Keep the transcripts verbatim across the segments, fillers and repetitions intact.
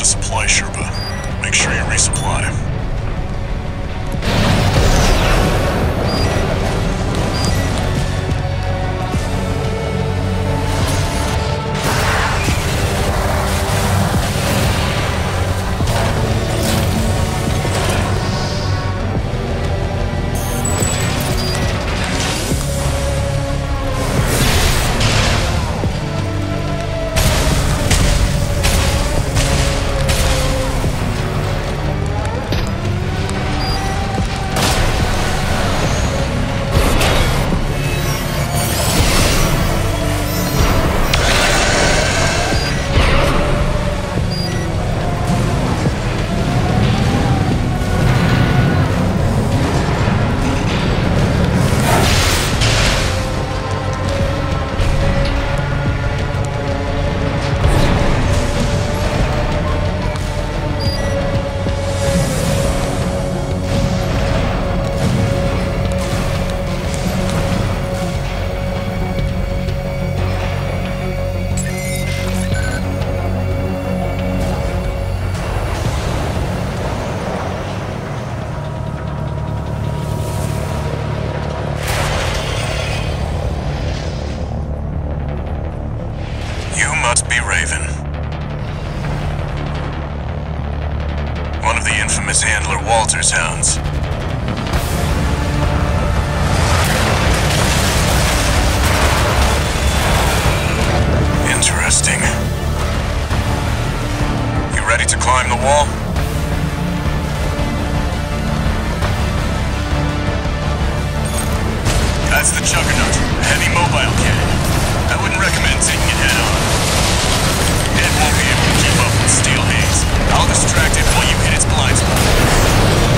a supply Sherpa. Make sure you resupply. Must be Raven. One of the infamous handler Walter's hounds. Interesting. You ready to climb the wall? That's the Juggernaut, a heavy mobile cannon. I wouldn't recommend taking it head on. It won't be able to keep up with Steel Haze. I'll distract it while you hit its blind spot.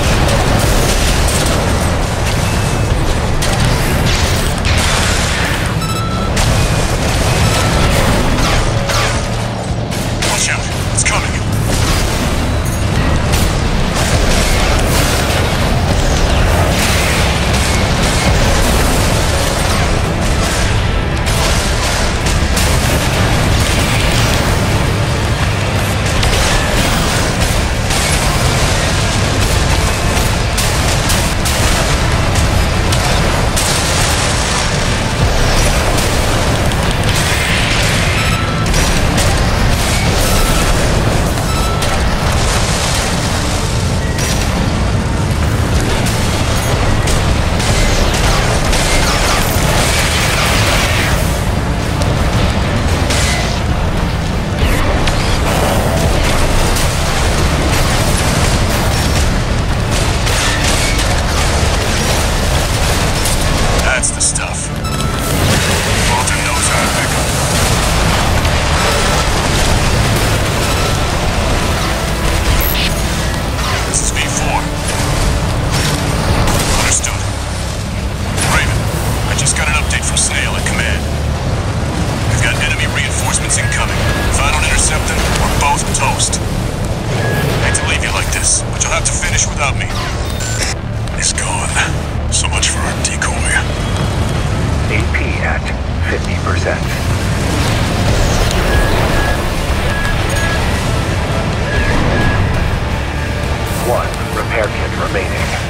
Without me. He's gone. So much for our decoy. A P at fifty percent. One repair kit remaining.